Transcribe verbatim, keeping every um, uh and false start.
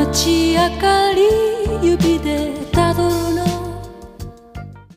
街明かり指でたどるの